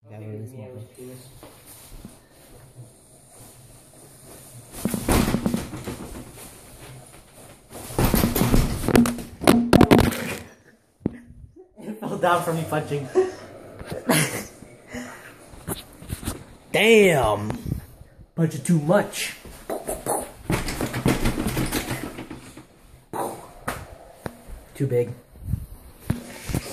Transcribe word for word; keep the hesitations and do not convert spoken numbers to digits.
Gotta release more. It fell down from me punching. Damn! Punching too much. Too big.